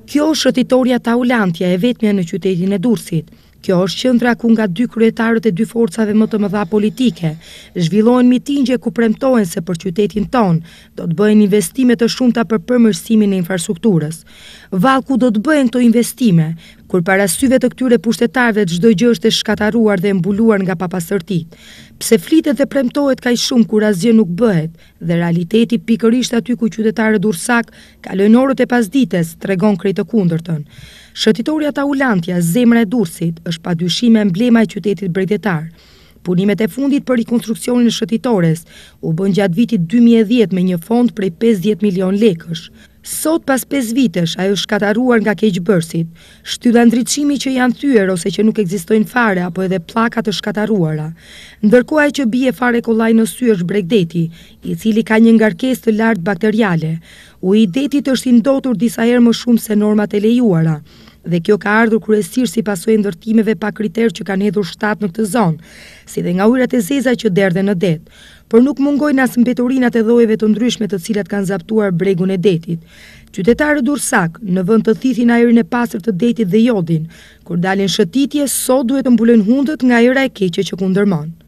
Kjo është shëtitoria Taulantja e vetmja në qytetin e Durrësit. Kjo është qendra ku nga 2 kryetarët e 2 forcave më të mëdha politike zhvillohen mitingje ku premtohen se për qytetin ton do të bëhen investime të shumta për përmirësimin e infrastrukturës. Vallë ku do të bëhen këto investime, kur para syve të këtyre pushtetarëve çdo gjë është e shkataruar dhe mbuluar nga papastërtitë. Pse flitet dhe premtohet kaq shumë kur asgjë nuk bëhet, dhe realiteti pikërisht aty ku qytetarët durrësak kalojnë orët e pasdites tregon krejt të kundërtën. Shëtitoria Taulantja, zemra e Durrësit, është padyshim emblema e qytetit bregdetar. Punimet e fundit për rikonstruksionin e shëtitores u bën gjatë vitit 2010 me një fond prej 50 milion lekësh. Sot, pas 5 vitesh, ajo është shkataruar nga keqbërësit, shtylla ndriçimi që janë thyer ose që nuk ekzistojnë fare apo edhe pllaka të shkataruara. Ndërkohë ai që bie fare kollaj në sy është Bregdeti, i cili ka një ngarkesë të lartë bakteriale. Uji i detit është i ndotur disa herë më shumë se normat e lejuara. Dhe kjo ka ardhur kryesisht si pasojë e ndërtimeve pa kriter që kanë hedhur shtat në këtë zonë, si dhe nga ujërat e zeza që derdhen në det. Por nuk mungojnë as mbeturinat e dhojeve të ndryshme të cilat kanë zaptuar bregun e detit. Qytetarët durrësak, në vend të thithin ajrin e pastër të detit dhe jodin, kur dalin shëtitje, sot duhet të mbulojnë hundët nga ajra e keqe që kundërmon.